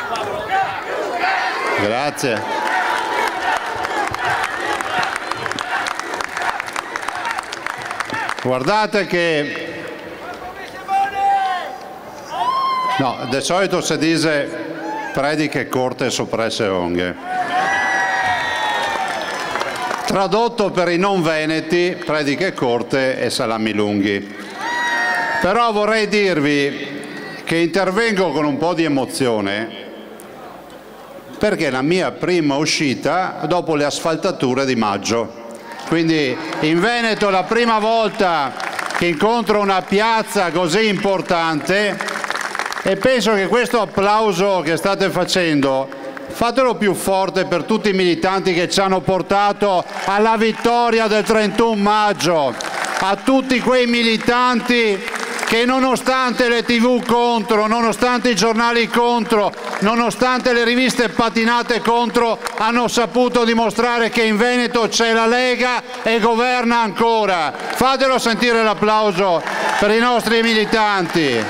Grazie. Guardate che no, di solito si dice prediche corte e soppresse onghe. Tradotto per i non veneti, prediche corte e salami lunghi. Però vorrei dirvi che intervengo con un po' di emozione perché è la mia prima uscita dopo le asfaltature di maggio. Quindi in Veneto è la prima volta che incontro una piazza così importante e penso che questo applauso che state facendo fatelo più forte per tutti i militanti che ci hanno portato alla vittoria del 31 maggio, a tutti quei militanti che nonostante le TV contro, nonostante i giornali contro, nonostante le riviste patinate contro, hanno saputo dimostrare che in Veneto c'è la Lega e governa ancora. Fatelo sentire l'applauso per i nostri militanti.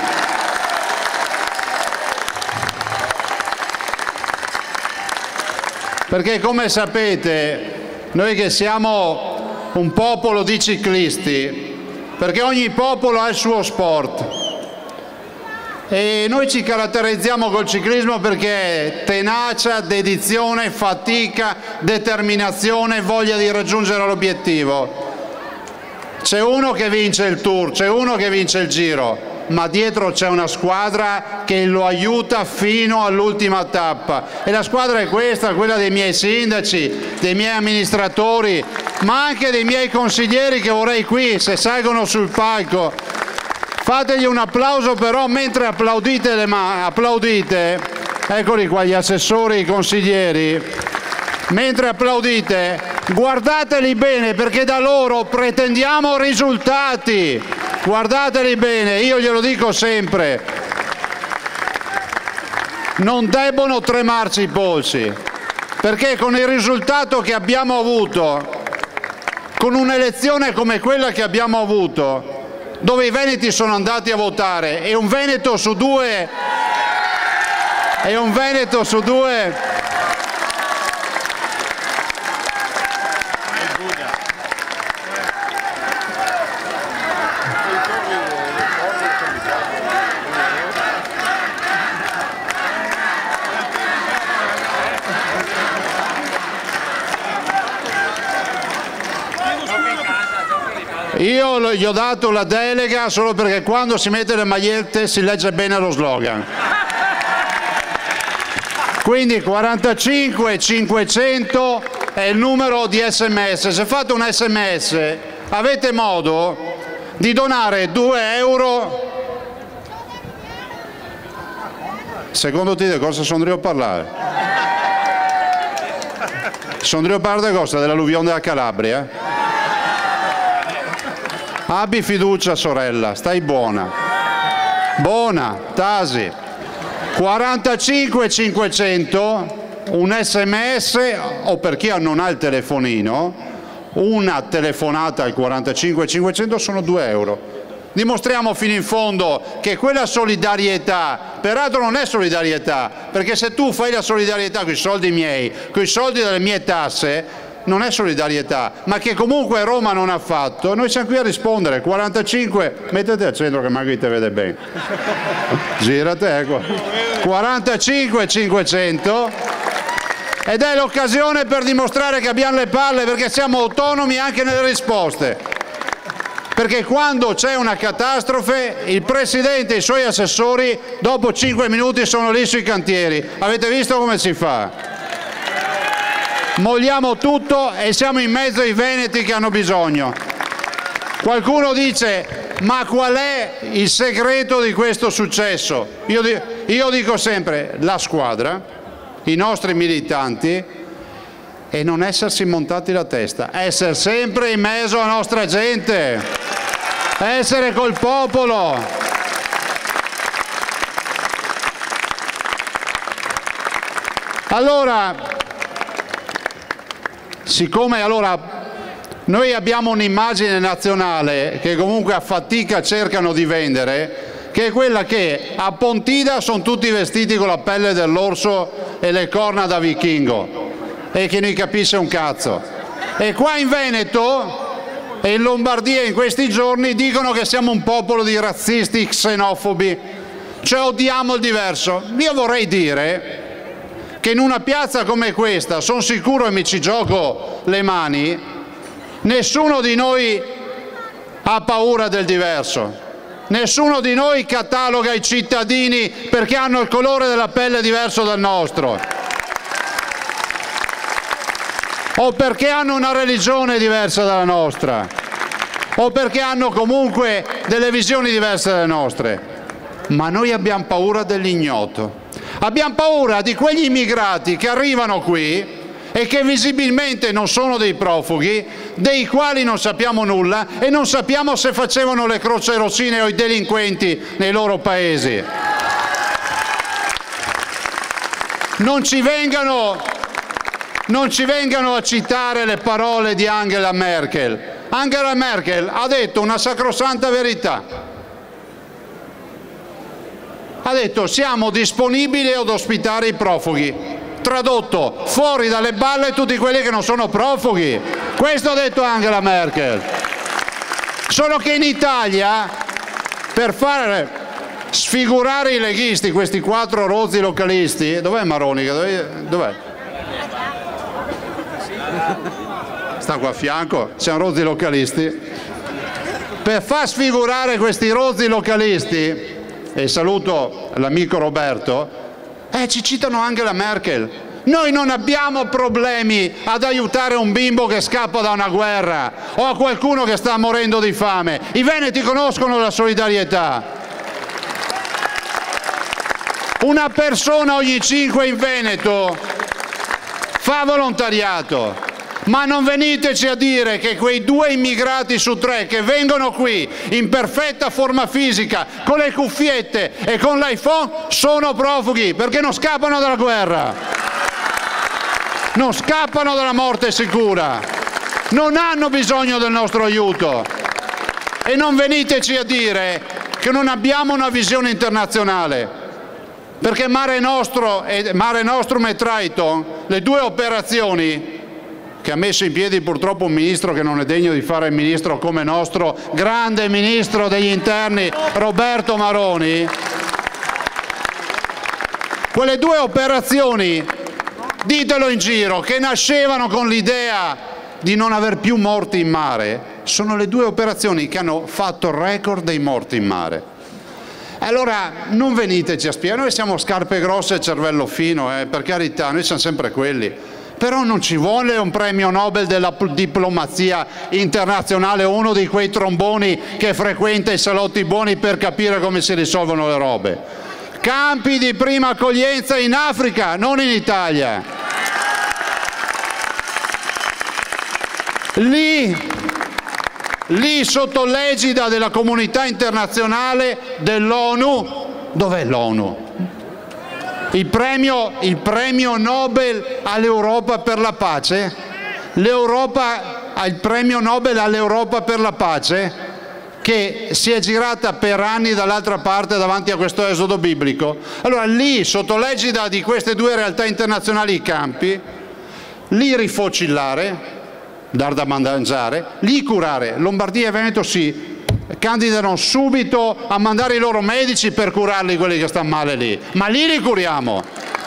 Perché come sapete, noi che siamo un popolo di ciclisti, perché ogni popolo ha il suo sport e noi ci caratterizziamo col ciclismo perché tenacia, dedizione, fatica, determinazione, voglia di raggiungere l'obiettivo. C'è uno che vince il Tour, c'è uno che vince il Giro, ma dietro c'è una squadra che lo aiuta fino all'ultima tappa e la squadra è questa, quella dei miei sindaci, dei miei amministratori, ma anche dei miei consiglieri che vorrei qui, se salgono sul palco, fategli un applauso però mentre applaudite applaudite, eccoli qua gli assessori, i consiglieri, mentre applaudite guardateli bene perché da loro pretendiamo risultati, guardateli bene, io glielo dico sempre, non debbono tremarci i polsi, perché con il risultato che abbiamo avuto, con un'elezione come quella che abbiamo avuto, dove i veneti sono andati a votare e un veneto su due io gli ho dato la delega solo perché quando si mette le magliette si legge bene lo slogan. Quindi 45 500 è il numero di SMS. Se fate un SMS avete modo di donare 2 euro. Secondo te di cosa sono a parlare? Sono a parlare di cosa? Dell'alluvione della Calabria? Abbi fiducia sorella, stai buona. Buona, Tasi. 45 500, un SMS o per chi non ha il telefonino, una telefonata al 45 500 sono 2 euro. Dimostriamo fino in fondo che quella solidarietà, peraltro non è solidarietà, perché se tu fai la solidarietà con i soldi miei, con i soldi delle mie tasse, non è solidarietà, ma che comunque Roma non ha fatto, noi siamo qui a rispondere. 45, mettete al centro che magari te vede bene, girate, ecco, 45 500 ed è l'occasione per dimostrare che abbiamo le palle, perché siamo autonomi anche nelle risposte, perché quando c'è una catastrofe il Presidente e i suoi assessori dopo 5 minuti sono lì sui cantieri, avete visto come si fa? Molliamo tutto e siamo in mezzo ai veneti che hanno bisogno. Qualcuno dice, ma qual è il segreto di questo successo? Io dico sempre, la squadra, i nostri militanti e non essersi montati la testa, essere sempre in mezzo alla nostra gente, essere col popolo. Allora, siccome noi abbiamo un'immagine nazionale che comunque a fatica cercano di vendere, che è quella che a Pontida sono tutti vestiti con la pelle dell'orso e le corna da vichingo e che non capisce un cazzo. E qua in Veneto e in Lombardia in questi giorni dicono che siamo un popolo di razzisti, xenofobi, cioè odiamo il diverso. Io vorrei dire che in una piazza come questa, sono sicuro e mi ci gioco le mani, nessuno di noi ha paura del diverso, nessuno di noi cataloga i cittadini perché hanno il colore della pelle diverso dal nostro o perché hanno una religione diversa dalla nostra o perché hanno comunque delle visioni diverse dalle nostre, ma noi abbiamo paura dell'ignoto. Abbiamo paura di quegli immigrati che arrivano qui e che visibilmente non sono dei profughi, dei quali non sappiamo nulla e non sappiamo se facevano le crocerossine o i delinquenti nei loro paesi. Non ci vengano a citare le parole di Angela Merkel. Angela Merkel ha detto una sacrosanta verità. Ha detto: siamo disponibili ad ospitare i profughi. Tradotto: fuori dalle balle tutti quelli che non sono profughi. Questo ha detto Angela Merkel. Solo che in Italia, per fare sfigurare i leghisti, questi 4 rozzi localisti, dov'è Maroni? Dov'è? Sta qua a fianco, siamo rozzi localisti. Per far sfigurare questi rozzi localisti, e saluto l'amico Roberto, ci citano Angela Merkel. Noi non abbiamo problemi ad aiutare un bimbo che scappa da una guerra o a qualcuno che sta morendo di fame. I veneti conoscono la solidarietà. Una persona ogni 5 in Veneto fa volontariato. Ma non veniteci a dire che quei 2 immigrati su 3 che vengono qui in perfetta forma fisica, con le cuffiette e con l'iPhone, sono profughi, perché non scappano dalla guerra, non scappano dalla morte sicura, non hanno bisogno del nostro aiuto. E non veniteci a dire che non abbiamo una visione internazionale, perché Mare Nostrum e Triton, le 2 operazioni che ha messo in piedi purtroppo un ministro che non è degno di fare il ministro come nostro grande ministro degli interni Roberto Maroni, quelle 2 operazioni, ditelo in giro, che nascevano con l'idea di non aver più morti in mare, sono le 2 operazioni che hanno fatto il record dei morti in mare. Allora non veniteci a spiegare, noi siamo scarpe grosse e cervello fino, per carità, noi siamo sempre quelli. Però non ci vuole un premio Nobel della diplomazia internazionale, uno di quei tromboni che frequenta i salotti buoni per capire come si risolvono le robe. Campi di prima accoglienza in Africa, non in Italia. Lì sotto l'egida della comunità internazionale, dell'ONU, dov'è l'ONU? Il premio Nobel all'Europa per la pace? L'Europa ha il premio Nobel all'Europa per la pace, che si è girata per anni dall'altra parte davanti a questo esodo biblico. Allora lì, sotto l'egida di queste 2 realtà internazionali, i campi, lì rifocillare, dar da mangiare, lì curare. Lombardia e Veneto si candidano subito a mandare i loro medici per curarli quelli che stanno male lì, ma lì li curiamo.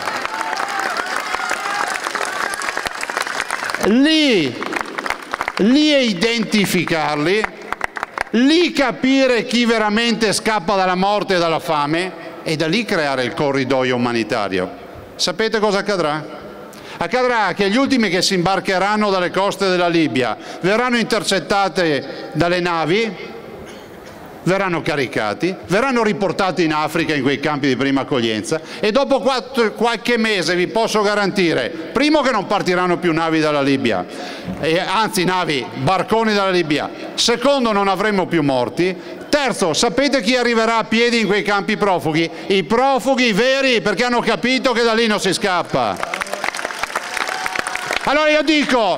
Lì identificarli, lì capire chi veramente scappa dalla morte e dalla fame e da lì creare il corridoio umanitario. Sapete cosa accadrà? Accadrà che gli ultimi che si imbarcheranno dalle coste della Libia verranno intercettate dalle navi, verranno caricati, verranno riportati in Africa in quei campi di prima accoglienza e dopo qualche mese vi posso garantire, primo, che non partiranno più navi dalla Libia, anzi barconi dalla Libia, secondo, non avremo più morti, terzo, sapete chi arriverà a piedi in quei campi profughi? I profughi veri, perché hanno capito che da lì non si scappa. Allora io dico,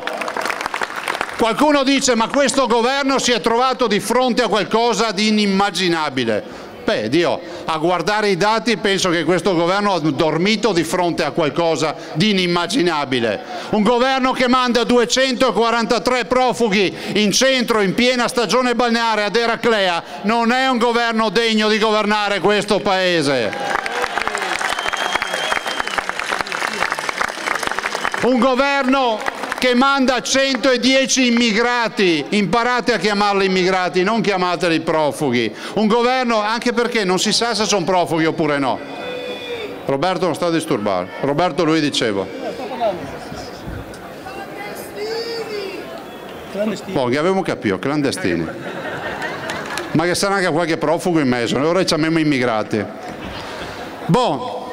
qualcuno dice: ma questo governo si è trovato di fronte a qualcosa di inimmaginabile. Beh, Dio, a guardare i dati penso che questo governo ha dormito di fronte a qualcosa di inimmaginabile. Un governo che manda 243 profughi in centro in piena stagione balneare ad Eraclea non è un governo degno di governare questo Paese. Un governo che manda 110 immigrati, imparate a chiamarli immigrati, non chiamateli profughi. Un governo, anche perché non si sa se sono profughi oppure no. Roberto non sta a disturbare. Roberto, lui dicevo. Clandestini. Boh, che avevo capito, clandestini. Ma che sarà anche qualche profugo in mezzo, ora chiamiamo immigrati. Boh,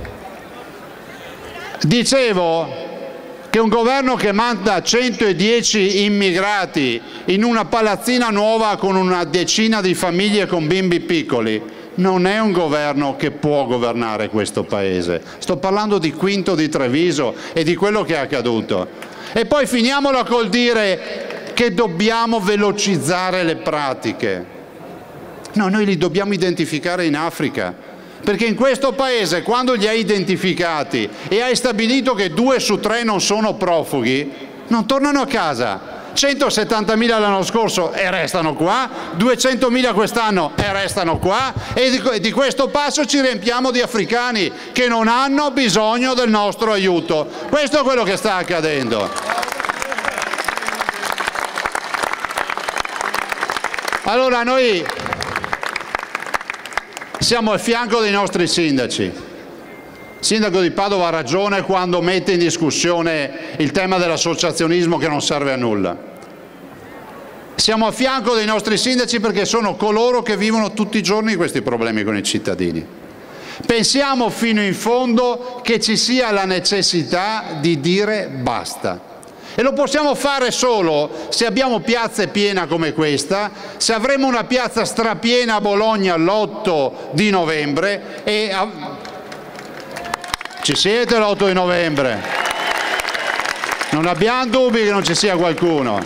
dicevo che un governo che manda 110 immigrati in una palazzina nuova con una decina di famiglie con bimbi piccoli non è un governo che può governare questo Paese. Sto parlando di Quinto di Treviso e di quello che è accaduto. E poi finiamola col dire che dobbiamo velocizzare le pratiche. No, noi li dobbiamo identificare in Africa. Perché in questo Paese, quando li hai identificati e hai stabilito che 2 su 3 non sono profughi, non tornano a casa. 170.000 l'anno scorso e restano qua, 200.000 quest'anno e restano qua, e di questo passo ci riempiamo di africani che non hanno bisogno del nostro aiuto. Questo è quello che sta accadendo. Allora noi siamo al fianco dei nostri sindaci. Il sindaco di Padova ha ragione quando mette in discussione il tema dell'associazionismo che non serve a nulla. Siamo a fianco dei nostri sindaci perché sono coloro che vivono tutti i giorni questi problemi con i cittadini. Pensiamo fino in fondo che ci sia la necessità di dire basta. E lo possiamo fare solo se abbiamo piazze piene come questa, se avremo una piazza strapiena a Bologna l'8 di novembre e... Ci siete l'8 di novembre? Non abbiamo dubbi che non ci sia qualcuno.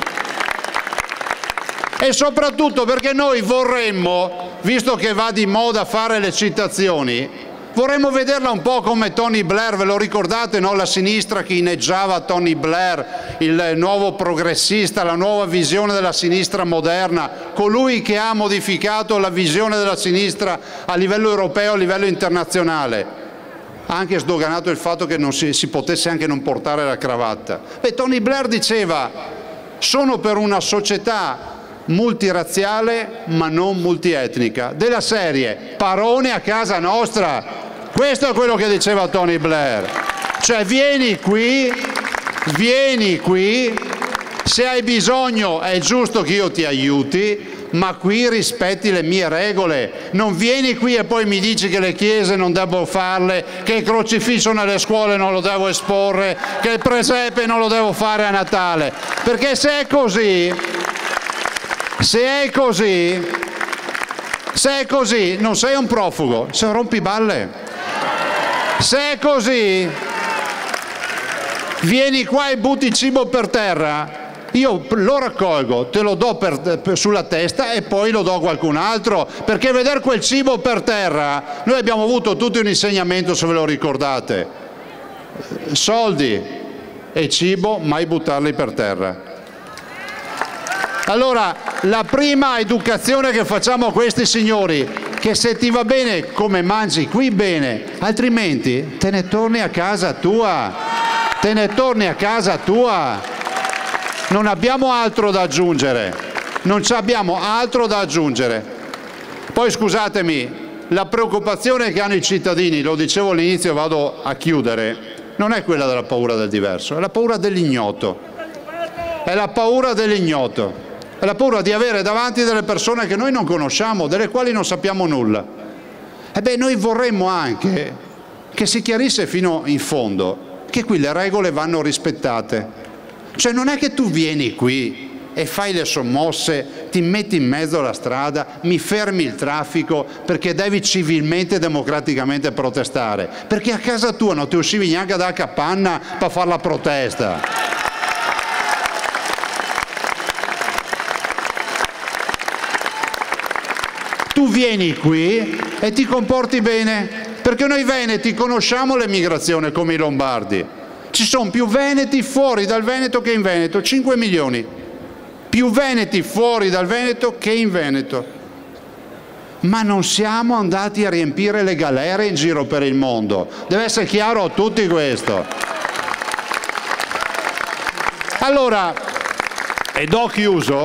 E soprattutto perché noi vorremmo, visto che va di moda fare le citazioni, vorremmo vederla un po' come Tony Blair, ve lo ricordate, no? La sinistra che inneggiava a Tony Blair, il nuovo progressista, la nuova visione della sinistra moderna, colui che ha modificato la visione della sinistra a livello europeo, a livello internazionale. Ha anche sdoganato il fatto che non si potesse anche non portare la cravatta. Beh, Tony Blair diceva: sono per una società multirazziale ma non multietnica, della serie parone a casa nostra. Questo è quello che diceva Tony Blair, cioè vieni qui, se hai bisogno è giusto che io ti aiuti, ma qui rispetti le mie regole, non vieni qui e poi mi dici che le chiese non devo farle, che il crocifisso nelle scuole non lo devo esporre, che il presepe non lo devo fare a Natale, perché se è così non sei un profugo, sei un rompiballe. Se è così, vieni qua e butti cibo per terra, io lo raccolgo, te lo do sulla testa e poi lo do a qualcun altro, perché vedere quel cibo per terra, noi abbiamo avuto tutti un insegnamento, se ve lo ricordate: soldi e cibo mai buttarli per terra. Allora, la prima educazione che facciamo a questi signori, che se ti va bene come mangi qui bene, altrimenti te ne torni a casa tua, non abbiamo altro da aggiungere, Poi scusatemi, la preoccupazione che hanno i cittadini, lo dicevo all'inizio, vado a chiudere, non è quella della paura del diverso, è la paura dell'ignoto, è la paura di avere davanti delle persone che noi non conosciamo, delle quali non sappiamo nulla. E noi vorremmo anche che si chiarisse fino in fondo che qui le regole vanno rispettate. Cioè non è che tu vieni qui e fai le sommosse, ti metti in mezzo alla strada, mi fermi il traffico perché devi civilmente e democraticamente protestare, perché a casa tua non ti uscivi neanche da capanna per fare la protesta. tu vieni qui e ti comporti bene, perché noi veneti conosciamo l'emigrazione come i lombardi. Ci sono più veneti fuori dal Veneto che in Veneto, 5 milioni. Più veneti fuori dal Veneto che in Veneto. Ma non siamo andati a riempire le galere in giro per il mondo. Deve essere chiaro a tutti questo. Allora, ed ho chiuso,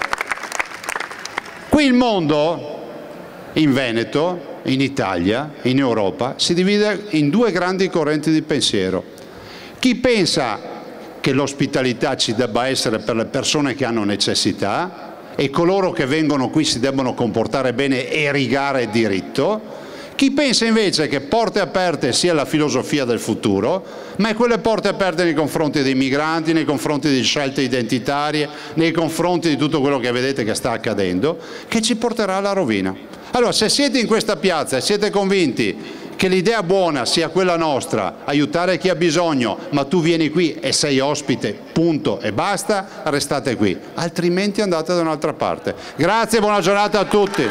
qui il mondo, in Veneto, in Italia, in Europa, si divide in due grandi correnti di pensiero. Chi pensa che l'ospitalità ci debba essere per le persone che hanno necessità e coloro che vengono qui si debbono comportare bene e rigare diritto. Chi pensa invece che porte aperte sia la filosofia del futuro, ma è quelle porte aperte nei confronti dei migranti, nei confronti di scelte identitarie, nei confronti di tutto quello che vedete che sta accadendo, che ci porterà alla rovina. Allora, se siete in questa piazza e siete convinti che l'idea buona sia quella nostra, aiutare chi ha bisogno, ma tu vieni qui e sei ospite, punto e basta, restate qui, altrimenti andate da un'altra parte. Grazie, buona giornata a tutti.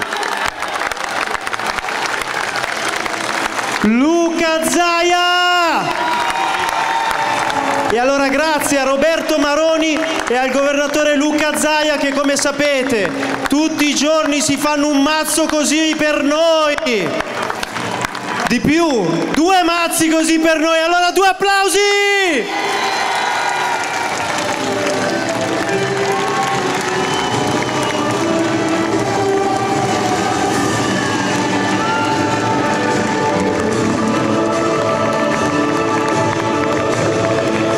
Luca Zaia! E allora grazie a Roberto Maroni e al governatore Luca Zaia che, come sapete, tutti i giorni si fanno un mazzo così per noi. Di più, 2 mazzi così per noi, allora 2 applausi!